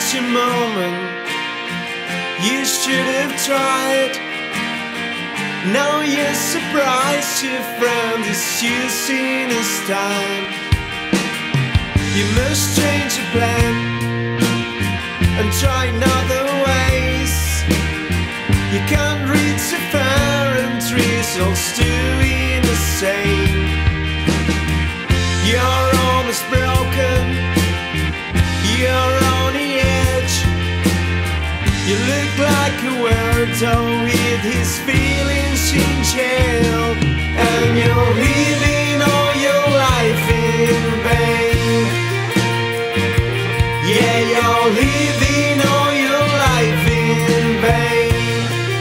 such a moment you should have tried. Now you're surprised your friend is using his time. You must change your plan and try other ways. You can't reach a parent results doing the same. You're almost broken, you're on the edge. You look like a weirdo with his feelings in jail, and you're living all your life in vain. Yeah, you're living all your life in vain.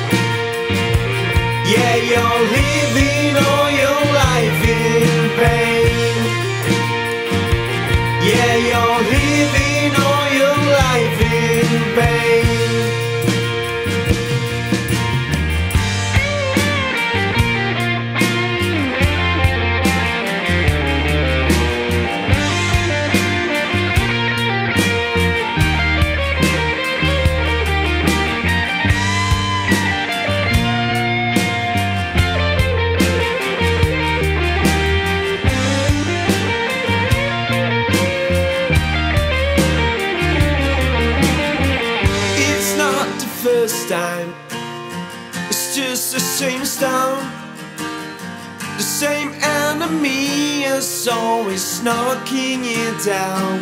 Yeah, you're living all your life in vain. Yeah, you're living all your life in vain. First time, it's just the same stone. The same enemy is always knocking you down.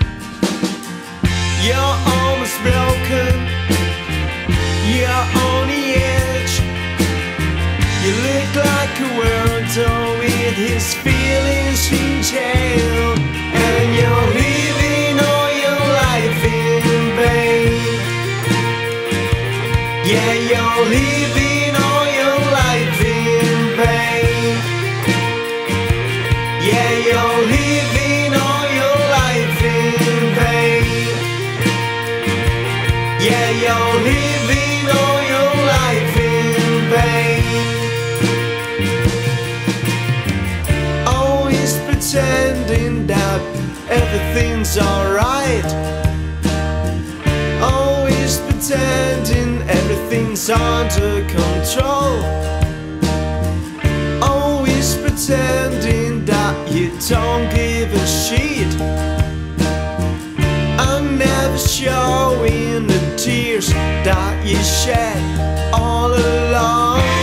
You're almost broken, you're on the edge. You look like a weirdo with his feelings in jail, and you're living all your life in vain. Yeah, you're living all your life in vain. Yeah, you're living all your life in vain. Yeah, you're living all your life in vain. Always pretending that everything's alright. Always pretending everything's under control. Always pretending that you don't give a shit. I'm never showing the tears that you shed all along.